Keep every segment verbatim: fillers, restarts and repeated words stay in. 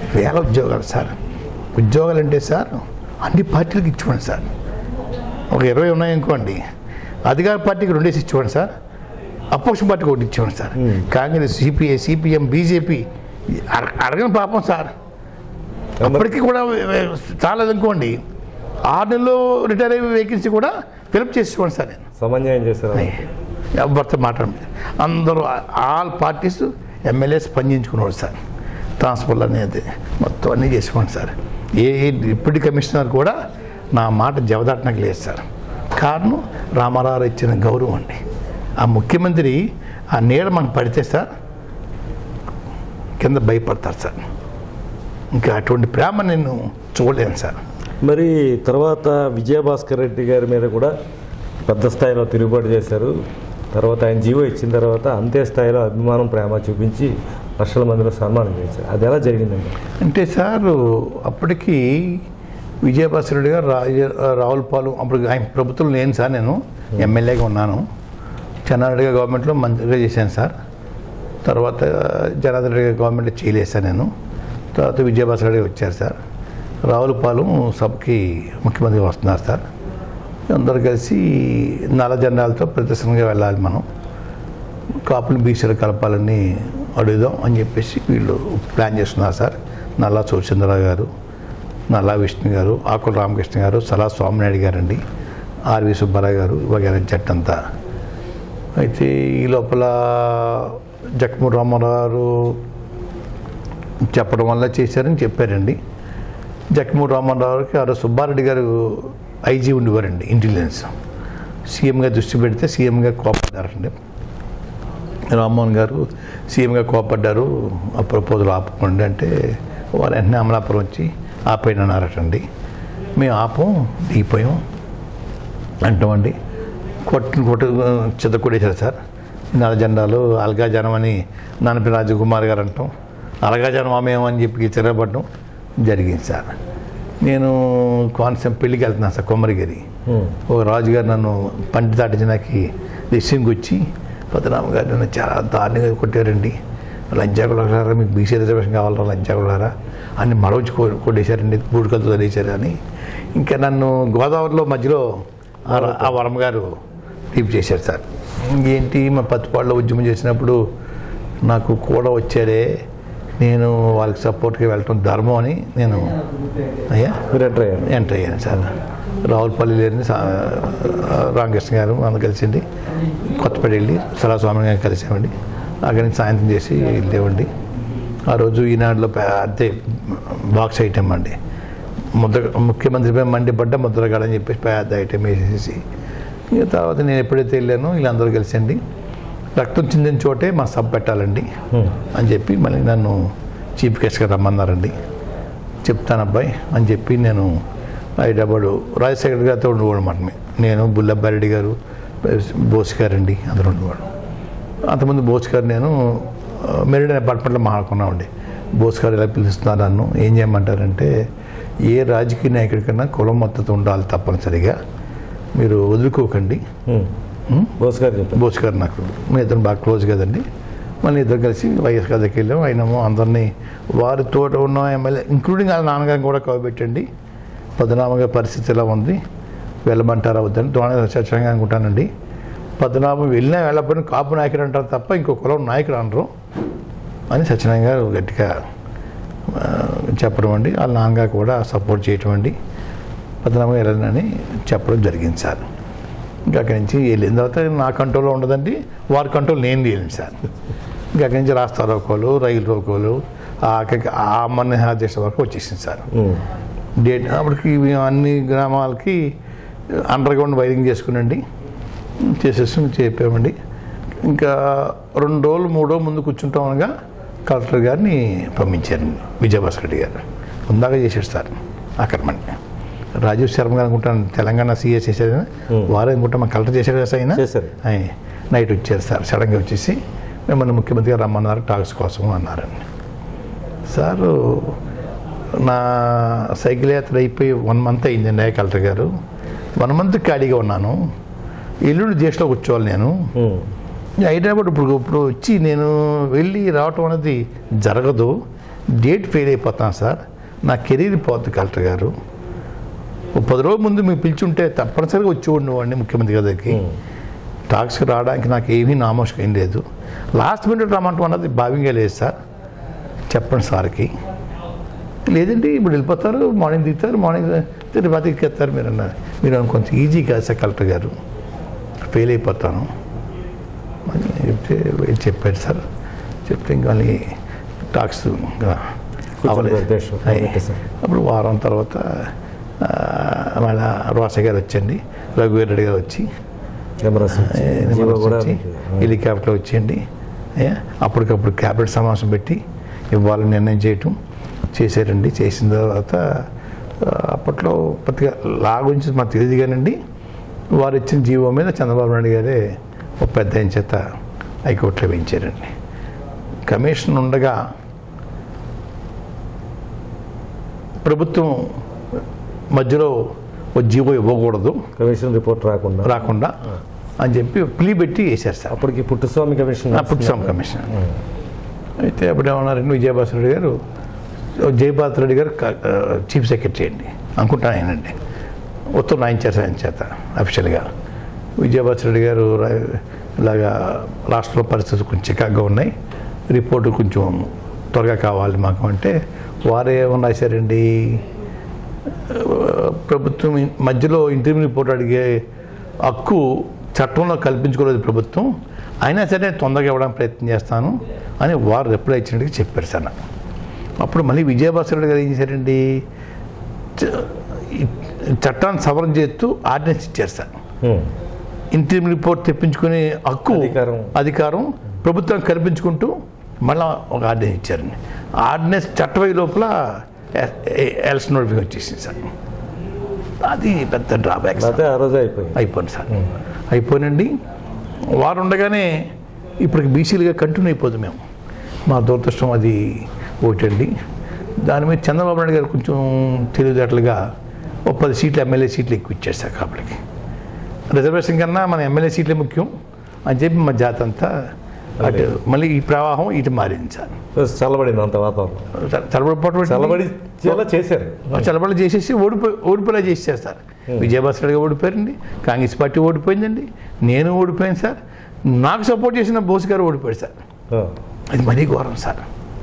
వేల ఉద్యోగాలు సార్. ఉద్యోగాలు అంటే సార్ అన్ని పార్టీలకు ఇచ్చివ్వండి సార్. ఒక ఇరవై ఉన్నాయనుకోండి, అధికార పార్టీకి రెండేసి ఇచ్చివ్వండి సార్, అపోజిషన్ పార్టీకి ఒకటి ఇచ్చివ్వండి sir. Congress, CPI, CPM, BJP అడగని పాపం సార్. అప్పటికి కూడా చాలదనుకోండి, ఆరు నెలలు రిటైర్ అయ్యే వేకెన్సీ కూడా ఫిలప్ చేసుకోండి సార్. నేను సమన్వయం చేశాను, ఎవరితో మాట్లాడండి. అందరూ ఆల్ పార్టీస్ ఎమ్మెల్యేస్ స్పందించుకున్నాడు సార్. ట్రాన్స్పోర్ట్ అనేది మొత్తం అన్నీ చేసుకోండి సార్. ఏ డిప్యూటీ కమిషనర్ కూడా నా మాట జవదాటనకు లేదు సార్. కారణం రామారావు ఇచ్చిన గౌరవం అండి. ఆ ముఖ్యమంత్రి ఆ నీడ మనకు పడితే సార్ కింద భయపడతారు సార్. ఇంకా అటువంటి ప్రేమ నేను చూడలేను సార్. మరి తర్వాత విజయభాస్కర్ రెడ్డి గారి మీద కూడా పెద్ద స్థాయిలో తిరుగుబాటు చేశారు. తర్వాత ఆయన జీవో ఇచ్చిన తర్వాత అంతే స్థాయిలో అభిమానం, ప్రేమ చూపించి లక్షల మందిలో సన్మానం చేశారు. అది ఎలా జరిగిందండి? అంటే సార్ అప్పటికి విజయభాస్కర్ రెడ్డి గారు రాజ రావులపాలెం అప్పుడు ఆయన ప్రభుత్వం లేను సార్. నేను ఎమ్మెల్యేగా ఉన్నాను. చెన్నారెడ్డి గారి గవర్నమెంట్లో మంత్రిగా చేశాను సార్. తర్వాత జనార్దన్ రెడ్డి గారి గవర్నమెంట్లో చేయలేదు సార్ నేను. తర్వాత విజయభాస్కర్ రెడ్డి వచ్చారు సార్. రావులపాలెం సభకి ముఖ్యమంత్రి వస్తున్నారు సార్. అందరూ కలిసి నల్ల జెండాలతో ప్రదర్శనగా వెళ్ళాలి, మనం కాపులు బీసీలు కలపాలని అడుగుదాం అని చెప్పేసి వీళ్ళు ప్లాన్ చేస్తున్నారు సార్. నల్లా సూర్చంద్రరావు గారు, నల్లా విష్ణు గారు, ఆకుల రామకృష్ణ గారు, సలా స్వామినాయుడు గారండి, ఆర్వి సుబ్బారావు గారు వగైరా జట్టంతా. అయితే ఈ లోపల జగన్మోహన్ రామారావు గారు చెప్పడం వల్ల చేశారని చెప్పారండి. జగన్మోహన్ రామారావు గారికి ఆ సుబ్బారెడ్డి గారు ఐజీ ఉండేవారండి, ఇంటెలిజెన్స్. సీఎంగా దృష్టి పెడితే సీఎంగా కోపడ్డారండి. రామ్మోహన్ గారు సీఎంగా కోపడ్డారు, ఆ ప్రపోజల్ ఆపుకోండి అంటే వారు వెంటనే అమలాపురం వచ్చి ఆపేయని అన్నారటండి. మేము ఆపం, దిగిపోయాం అంటామండి. కొట్టిన కొట్టు చెత్త కొట్టేశారు సార్. నల్ల జెండాలు అల్గా జనం అని నానపి రాజకుమార్ గారు అంటాం, అలగా జనం ఆమెమని చెప్పి తిరగబడడం జరిగింది సార్. నేను కోనసీమ పెళ్ళికి వెళ్తున్నాను సార్, కొమ్మరిగిరి. ఓ రాజుగారు నన్ను పంటి దాటించడానికి రిసీవింగ్కి వచ్చి, పద్మనాభ గారు నన్ను చాలా దారుణంగా కొట్టారండి, లంచాకులారా మీకు బీసీ రిజర్వేషన్ కావాలరా లంచాకులారా అని మరొచ్చి కొట్టేశారండి, బూడికలతో తొలేశారు అని. ఇంకా నన్ను గోదావరిలో మధ్యలో ఆ వరం గారు టీప్ చేశారు సార్. ఇంకేంటి మా పత్తిపాడులో ఉద్యమం చేసినప్పుడు నాకు కూడా వచ్చారే, నేను వాళ్ళకి సపోర్ట్గా వెళ్ళటం ధర్మం అని నేను అయ్యా మీరు ఎంటర్ అయ్యాను ఎంటర్ అయ్యాను సార్. రావులపల్లి లేని రామకృష్ణ గారు అందరూ కలిసిండి కొత్తపేట వెళ్ళి సలాస్వామి గారు కలిసామండి. అక్కడి నుంచి సాయంత్రం చేసి వెళ్ళేవండి. ఆ రోజు ఈనాడులో అంతే బాక్స్ ఐటమ్ అండి, ముద్ర ముఖ్యమంత్రిపై మండిపడ్డ ముద్రగడ అని చెప్పేసి పెద్ద ఐటమ్ వేసేసి, ఇక తర్వాత నేను ఎప్పుడైతే వెళ్ళానో వీళ్ళందరూ కలిసండి రక్తం చిందిన చోటే మా సభ పెట్టాలండి అని చెప్పి మళ్ళీ నన్ను చీఫ్ గెస్ట్గా రమ్మన్నారండి. చెప్తాను అబ్బాయి అని చెప్పి నేను హైదరాబాద్ రాజశేఖర్ గారితో ఉండేవాడు మాట. నేను బుల్లబ్బారెడ్డి గారు, బోస్ గారండి అందరూ ఉండేవాడు. అంతకుముందు బోస్ గారు నేను మెరిడ్ అపార్ట్మెంట్లో మాట్లాడుకున్నామండి. బోస్ గారు ఎలా పిలుస్తున్నారు నన్ను, ఏం చేయమంటారంటే ఏ రాజకీయ నాయకుడికన్నా కులం మద్దతు ఉండాలి తప్పనిసరిగా, మీరు వదులుకోకండి. బోస్ గారు బోస్ గారు నాకు మీ ఇద్దరు బాగా క్లోజ్ కదండి. మళ్ళీ ఇద్దరు కలిసి వైఎస్ గారి దగ్గరికి వెళ్ళాము. అయినాము అందరినీ వారి తోట ఉన్న ఎమ్మెల్యే ఇంక్లూడింగ్ వాళ్ళ నాన్నగారిని కూడా కవబెట్టండి, పద్మనాభంగా పరిస్థితి ఎలా ఉంది, వెళ్ళమంటారా వద్దని దోణ సత్యంగా అనుకుంటానండి. పద్మనాభం వెళ్ళినా వెళ్ళకపోయినా కాపు నాయకుడు అంటారు తప్ప ఇంకో కులం నాయకుడు అనరు అని సత్యనారాయణ గారు గట్టిగా చెప్పడం అండి. వాళ్ళ నాన్నగారు కూడా సపోర్ట్ చేయటం అండి, పద్మనాభం వెళ్ళనని చెప్పడం జరిగింది సార్. ఇంకా అక్కడి నుంచి వెళ్ళిన తర్వాత నా కంట్రోల్లో ఉండదండి, వారి కంట్రోల్ నేను వెళ్ళింది సార్. ఇంకా అక్కడి నుంచి రాస్తా రోకోలు, రైలు రోకోలు, ఆ మన దేశ వరకు వచ్చేసింది సార్. డేట్ అప్పటికి అన్ని గ్రామాలకి అండర్ గ్రౌండ్ వైరింగ్ చేసుకునండి చేసేసి చెప్పామండి. ఇంకా రెండు రోజులు మూడు రోజులు ముందు కూర్చుంటాం అనగా కలెక్టర్ గారిని పంపించారు విజయభాస్కర్ రెడ్డి గారు. ముందాగా చేశాడు సార్ అక్రమండి. రాజీవ్ శర్మ గారు అనుకుంటాను తెలంగాణ సీఎస్ చేశారు, వారు అనుకుంటా మా కలెక్టర్ చేశారు కదా అయినా నైట్ వచ్చారు సార్. సడన్గా వచ్చేసి మిమ్మల్ని ముఖ్యమంత్రి గారు రమ్మన్నారు టాక్స్ కోసం అన్నారండి. సార్ నా సైకిల్ యాత్ర అయిపోయి వన్ మంత్ అయిందండి. అయ్యా కలెక్టర్ గారు వన్ మంత్ ఖాళీగా ఉన్నాను, ఎల్లుండి దేశంలో కూర్చోవాలి నేను. హైదరాబాద్ ఇప్పుడు ఇప్పుడు వచ్చి నేను వెళ్ళి రావటం అనేది జరగదు. డేట్ ఫెయిల్ అయిపోతాను సార్, నా కెరీర్ పోతుంది కలెక్టర్ గారు. ఓ పది రోజుల ముందు మీకు పిలిచుంటే తప్పనిసరిగా వచ్చి ఉండేవాడిని ముఖ్యమంత్రి గారికి. టాక్స్కి రావడానికి నాకు ఏమీ నామోషం ఏం లేదు. లాస్ట్ మినిట్ రమ్మంటాం అన్నది భావ్యంగా లేదు సార్. చెప్పండి సార్కి. లేదండి ఇప్పుడు వెళ్ళిపోతారు, మార్నింగ్ దిగుతారు, మార్నింగ్ తిరుపతికి ఎక్కేస్తారు మీరు అన్నారు. మీరు కొంచెం ఈజీ కాదు సార్ కలెక్టర్ గారు, ఫెయిల్ అయిపోతాను అని చెప్తే చెప్పాడు సార్. చెప్తే ఇంకా టాక్స్ అప్పుడు వారం తర్వాత మళ్ళా రోసయ్య గారు వచ్చండి, రఘువీర్ రెడ్డి గారు వచ్చి హెలికాప్టర్ వచ్చేయండి, అప్పటికప్పుడు క్యాబినెట్ సమావేశం పెట్టి ఇవ్వాలని నిర్ణయం చేయటం చేశారండి. చేసిన తర్వాత అప్పట్లో కొద్దిగా లా గురించి మాకు తెలియదు కానండి, వారు ఇచ్చిన జీవో మీద చంద్రబాబు నాయుడు గారే ఒక పెద్ద ఆయన చేత హైకోర్టులో వేయించారండి. కమిషన్ ఉండగా ప్రభుత్వం మధ్యలో ఒక జీవో ఇవ్వకూడదు, కమిషన్ రిపోర్ట్ రాకుండా రాకుండా అని చెప్పి ప్లీ పెట్టి వేశారు సార్. అప్పటికి పుట్టుస్వామి కమిషన్ పుట్టుస్వామి కమిషన్ అయితే అప్పుడు ఏమన్నారండి, విజయభాస్కర్ రెడ్డి గారు జయభాస్కర్ రెడ్డి గారు చీఫ్ సెక్రటరీ అండి అనుకుంటాను ఆయనండి, ఉత్తరం రాయించారు ఆయన చేత అఫీషియల్గా. విజయభాస్కర్ రెడ్డి గారు ఇలాగా రాష్ట్రంలో పరిస్థితులు కొంచెం చికాగ్గా ఉన్నాయి, రిపోర్టు కొంచెం త్వరగా కావాలి మాకు అంటే వారు ఏమన్నా రాశారండి, ప్రభుత్వం మధ్యలో ఇంటర్వ్యూ రిపోర్ట్ అడిగే హక్కు చట్టంలో కల్పించుకోలేదు ప్రభుత్వం, అయినా సరే తొందరగా ఇవ్వడానికి ప్రయత్నం చేస్తాను అని వారు రిప్లై ఇచ్చినట్టుగా చెప్పారు సార్ నాకు. అప్పుడు మళ్ళీ విజయభాస్కర్ రెడ్డి గారు ఏం చేశారండి, చట్టాన్ని సవరణ చేస్తూ ఆర్డినెన్స్ ఇచ్చారు సార్. ఇంటర్వ్యూ రిపోర్ట్ తెప్పించుకునే హక్కు అధికారం ప్రభుత్వం కల్పించుకుంటూ మళ్ళీ ఒక ఆర్డినెన్స్ ఇచ్చారండి. ఆర్డినెన్స్ చట్టవై లోపల ఎలక్షన్ నోటిఫికేషన్ వచ్చేసింది సార్. అది పెద్ద డ్రాబ్యాక్ అయిపోయింది అయిపోయింది సార్ అయిపోయినండి. వారు ఉండగానే ఇప్పటికి బీసీలుగా కంటిన్యూ అయిపోతుంది మేము. మా దురదృష్టం అది ఒకటండి. దాని మీద చంద్రబాబు నాయుడు గారు కొంచెం తెలివితేటలుగా ఒక పది సీట్లు ఎమ్మెల్యే సీట్లు ఎక్కువ ఇచ్చారు సార్. కాబట్టి రిజర్వేషన్ కన్నా మన ఎమ్మెల్యే సీట్లే ముఖ్యం అని చెప్పి మా జాతి అంతా అటు మళ్ళీ ఈ ప్రవాహం ఇటు మారింది సార్. చల్లబడింది అంత వాతావరణం, చల్లబడిపోవడం చల్లబడి చేశారు, చల్లబడి చేసేసి ఓడిపోయి ఓడిపోయేలా చేశారు సార్. విజయభాస్కర్ రెడ్డి ఓడిపోయారండి, కాంగ్రెస్ పార్టీ ఓడిపోయిందండి, నేను ఓడిపోయాను సార్, నాకు సపోర్ట్ చేసిన బోస్ గారు ఓడిపోయాడు సార్. అది మరీ ఘోరం సార్.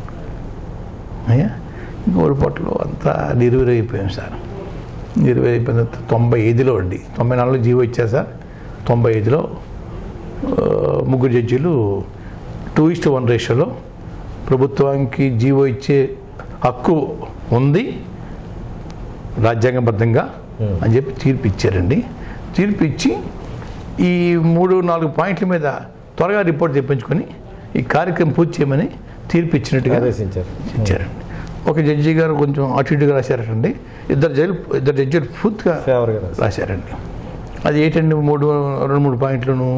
అయ్యా ఓడిపోవట్లో అంతా నిర్వీరైపోయాం సార్. నిర్వీరైపోయిన తొంభై ఐదులో అండి, తొంభై నాలుగులో జీవో ఇచ్చారు సార్. తొంభై ఐదులో ముగ్గురు జడ్జీలు టూ ఇస్ట్ వన్ రేషియోలో ప్రభుత్వానికి జీవో ఇచ్చే హక్కు ఉంది రాజ్యాంగబద్ధంగా అని చెప్పి తీర్పు ఇచ్చారండి. తీర్పు ఇచ్చి ఈ మూడు నాలుగు పాయింట్ల మీద త్వరగా రిపోర్ట్ తెప్పించుకొని ఈ కార్యక్రమం పూర్తి చేయమని తీర్పు ఇచ్చినట్టుగా ఇచ్చారండి. ఒక జడ్జి గారు కొంచెం అటు ఇటుగా రాశారండి, ఇద్దరు జడ్జి ఇద్దరు జడ్జీలు పూర్తిగా రాశారండి. అది ఏంటండి, మూడు రెండు మూడు పాయింట్లను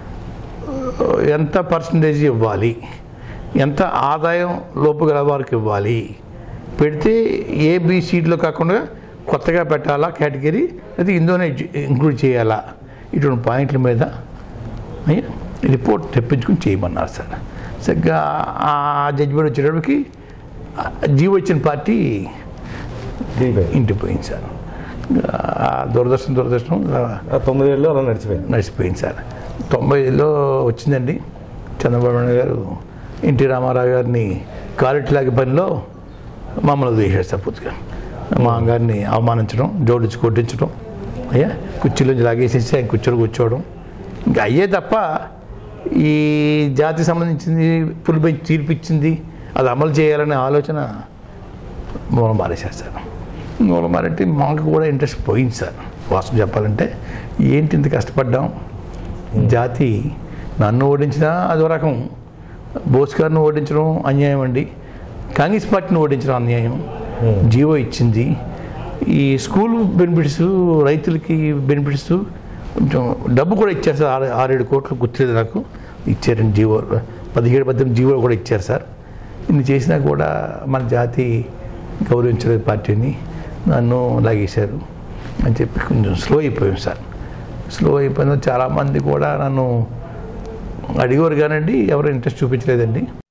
ఎంత పర్సంటేజ్ ఇవ్వాలి, ఎంత ఆదాయం లోపు గల వారికి ఇవ్వాలి, పెడితే ఏబీ సీట్లో కాకుండా కొత్తగా పెట్టాలా కేటగిరీ, అది ఇందులోనే ఇంక్లూడ్ చేయాలా, ఇటువంటి పాయింట్ల మీద రిపోర్ట్ తెప్పించుకుని చేయమన్నారు సార్. సరిగ్గా ఆ జడ్జిమెంట్ వచ్చేటప్పటికి జీవో వచ్చిన పార్టీ ఇంటికి పోయింది సార్. దురదృష్టం దురదృష్టం తొమ్మిది ఏళ్ళు అలా నడిచిపోయింది నడిచిపోయింది సార్. తొంభై ఐదులో వచ్చిందండి. చంద్రబాబు నాయుడు గారు ఎన్టీ రామారావు గారిని కాలిట్లాగే పనిలో మమ్మల్ని వేసాడు సార్. పూర్తిగా మా గారిని అవమానించడం, జోడించి కొట్టించడం, అయ్యా కుర్చీలోంచి లాగేసేసి ఆయన కుర్చీలో కూర్చోవడం, ఇంకా అయ్యే తప్ప ఈ జాతికి సంబంధించింది ఫుల్ బెంచ్ తీర్పు ఇచ్చింది అది అమలు చేయాలనే ఆలోచన మూలం మారేశారు సార్. మూలం మారంటే మాకు కూడా ఇంట్రెస్ట్ పోయింది సార్. వాస్తవం చెప్పాలంటే ఏంటి ఇంత కష్టపడ్డాం, జాతి నన్ను ఓడించినా అదో రకం, బోస్ గారిని ఓడించడం అన్యాయం అండి, కాంగ్రెస్ పార్టీని ఓడించడం అన్యాయం. జీవో ఇచ్చింది, ఈ స్కూల్ బెనిఫిట్స్ రైతులకి బెనిఫిట్స్ కొంచెం డబ్బు కూడా ఇచ్చారు సార్. ఆరు ఆరేడు కోట్లు గుర్తులేదు నాకు, ఇచ్చారండి. జీవో పదిహేడు పద్దెనిమిది జీవోలు కూడా ఇచ్చారు సార్. ఇన్ని చేసినా కూడా మన జాతి గౌరవించలేదు పార్టీని, నన్ను లాగేశారు అని చెప్పి కొంచెం స్లో అయిపోయాం సార్. స్లో అయిపోయిన చాలామంది కూడా నన్ను అడిగేవారు కానండి, ఎవరు ఇంట్రెస్ట్ చూపించలేదండి.